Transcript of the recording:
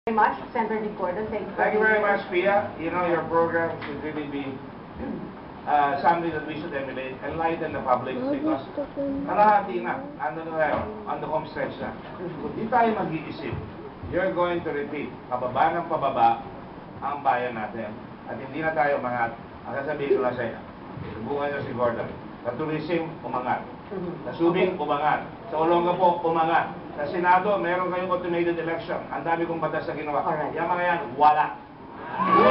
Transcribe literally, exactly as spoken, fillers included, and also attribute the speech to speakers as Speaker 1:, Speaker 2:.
Speaker 1: very much, Senator Gordon. Thank you.
Speaker 2: Thank you very much, Pia. You know, your program should really be uh, something that we should emulate, enlighten the public, because kalahati na, ano na tayo, on the home stretch na. Kung di tayo mag-iisip, you're going to repeat, pababa ng pababa ang bayan natin. At hindi na tayo umangat. Ang sasabihin ko lang sa inyo, subukan nyo si Gordon. Sa tourism, umangat. Sa subing, umangat. Sa Olongapo, umangat. Sa Senado, meron kayong automated election. Ang dami kong batas na ginawa.
Speaker 1: Alright.
Speaker 2: Yung mga yan, wala.